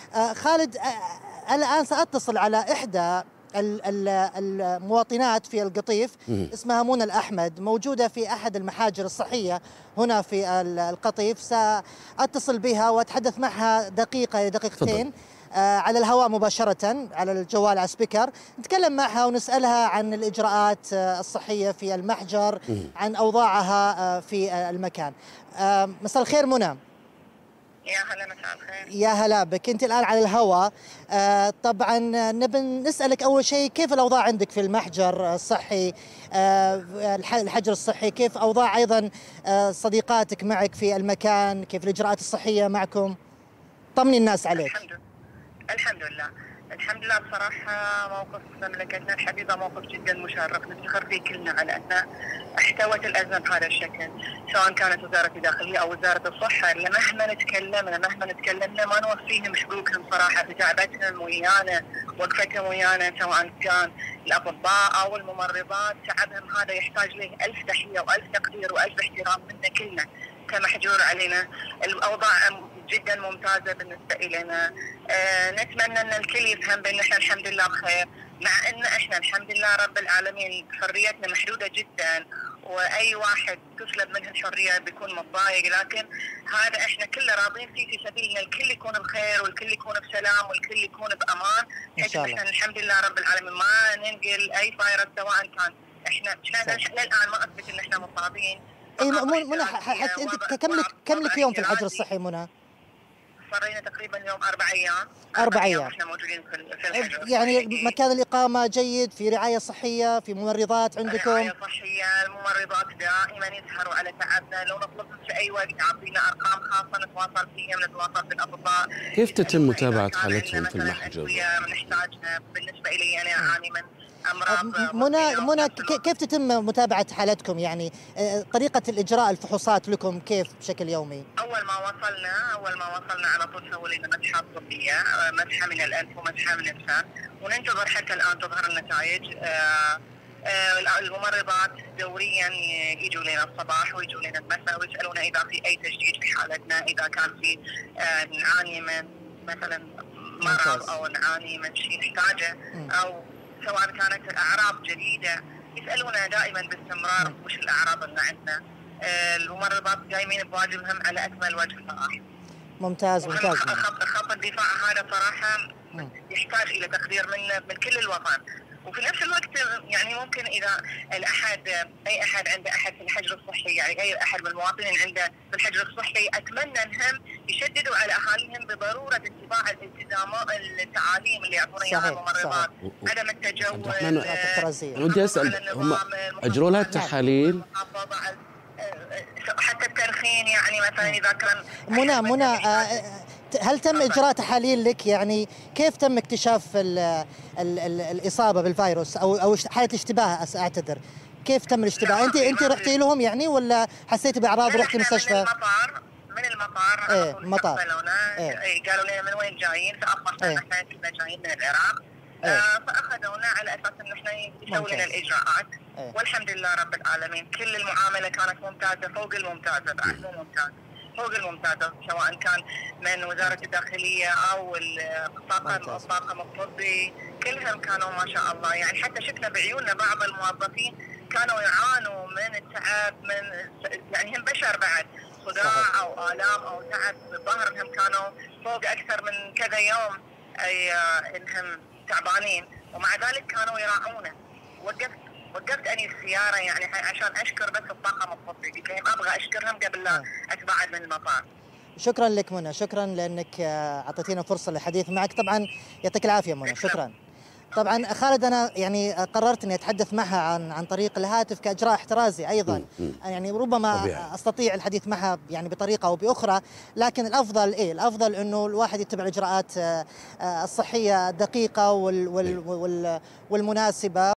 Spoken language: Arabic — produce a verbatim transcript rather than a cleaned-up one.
آه خالد، آه الآن سأتصل على إحدى المواطنات في القطيف، اسمها منى الأحمد، موجودة في أحد المحاجر الصحية هنا في القطيف. سأتصل بها وأتحدث معها دقيقة إلى دقيقتين آه على الهواء مباشرة على الجوال على سبيكر. نتكلم معها ونسألها عن الإجراءات آه الصحية في المحجر، عن أوضاعها آه في آه المكان. آه مساء الخير منى. يا هلا، مساء الخير. يا هلا بك، انت الان على الهواء. آه طبعا نبي نسالك اول شيء، كيف الاوضاع عندك في المحجر الصحي، آه الحجر الصحي؟ كيف اوضاع ايضا آه صديقاتك معك في المكان؟ كيف الاجراءات الصحيه معكم؟ طمني الناس عليك. الحمد لله. الحمد لله الحمد لله بصراحة موقف مملكتنا الحبيبة موقف جدا مشرف، نفتخر فيه كلنا على أنها احتوت الأزمة بهذا الشكل، سواء كانت وزارة الداخلية أو وزارة الصحة. مهما نتكلمنا مهما تكلمنا ما نوفيهم حقوقهم صراحة، بتعبتهم ويانا، وقفتهم ويانا، سواء كان الأطباء أو الممرضات. تعبهم هذا يحتاج له ألف تحية وألف تقدير وألف احترام منا كلنا كمحجور علينا. الأوضاع جدا ممتازة بالنسبة إلينا. أه نتمنى أن الكل يفهم بأن احنا الحمد لله بخير، مع أن احنا الحمد لله رب العالمين حريتنا محدودة جدا، وأي واحد تسلب منه الحرية بيكون متضايق، لكن هذا احنا كله راضين فيه في سبيل أن الكل يكون بخير والكل يكون بسلام والكل يكون بأمان، حيث احنا الحمد لله رب العالمين ما ننقل أي فيروس سواء كان. احنا للآن ما أثبت أن احنا مصابين. اي منى، حتى انت كم لك كم لك يوم في الحجر الصحي منى؟ صار تقريبا يوم اربع ايام. اربع ايام احنا موجودين في الحجر. يعني مكان الاقامه جيد، في رعايه صحيه، في ممرضات عندكم؟ رعايه صحيه، الممرضات دائما يسهروا على تعبنا، لو نطلبهم في اي وقت يعطينا ارقام خاصه نتواصل فيهم، نتواصل بالاطباء. كيف تتم متابعه حالتهم في المحجر؟ نحتاجها. بالنسبه لي انا اعاني من امراض. منى منى كيف تتم متابعه حالتكم؟ يعني طريقه الاجراء الفحوصات لكم كيف بشكل يومي؟ اول ما وصلنا اول ما وصلنا على طول سووا لنا مسحه طبيه، مسحه من الانف ومسحه من الفم، وننتظر حتى الان تظهر النتائج. آآ آآ الممرضات دوريا يجوا لنا الصباح ويجوا لنا المساء ويسالونا اذا في اي تجديد في حالتنا، اذا كان في نعاني من مثلا مرض او نعاني من شيء نحتاجه، او سواء كانت اعراض جديده يسالونا دائما باستمرار وش الاعراض اللي عندنا. الممرضات قايمين بواجبهم على اكمل وجه صراحه. ممتاز ممتاز. خط الدفاع هذا صراحه يحتاج الى تقدير من من كل الوطن، وفي نفس الوقت يعني ممكن اذا الاحد اي احد عنده احد في الحجر الصحي، يعني اي احد من المواطنين عنده في الحجر الصحي، اتمنى انهم يشددوا على اهاليهم بضروره اتباع الالتزامات التعاليم اللي يعطونا اياها الممرضات، عدم التجوز. ودي اسال، هم اجروا لها التحاليل؟ حتى الترخين، يعني مثلا اذا كان منى منى هل تم اجراء تحاليل لك؟ يعني كيف تم اكتشاف ال ال ال الاصابه بالفيروس او او حاله اشتباه؟ اعتذر، كيف تم الاشتباه؟ انت انت رحتي لهم يعني ولا حسيتي باعراض ورحتي المستشفى؟ من المطار من المطار ايه المطار ايه قالوا لنا من وين جايين، فاخبرنا ان احنا كنا جايين من العراق. إيه؟ آه فاخذونا على اساس ان احنا يسووا لنا الاجراءات. إيه؟ والحمد لله رب العالمين كل المعامله كانت ممتازه، فوق الممتازه، بعد مو ممتازه، فوق الممتازه، سواء كان من وزاره الداخليه او الطاقم الطاقم الطبي، كلهم كانوا ما شاء الله. يعني حتى شفنا بعيوننا بعض الموظفين كانوا يعانوا من التعب، من يعني هم بشر بعد، صداع او الام او تعب بالظهر، انهم كانوا فوق اكثر من كذا يوم اي انهم تعبانين، ومع ذلك كانوا يراعونا. وقفت وقفت اني السياره يعني عشان اشكر بس الطاقم الطبي، قلت لهم ابغى اشكرهم قبل لا اتباعد من المطار. شكرا لك منى، شكرا لانك اعطيتينا فرصه للحديث معك. طبعا يعطيك العافيه منى، شكرا. طبعا خالد، انا يعني قررت اني اتحدث معها عن عن طريق الهاتف كاجراء احترازي ايضا، يعني ربما طبيعي. استطيع الحديث معها يعني بطريقه او باخرى، لكن الافضل ايه الافضل انه الواحد يتبع الاجراءات الصحيه الدقيقه وال وال وال والمناسبه.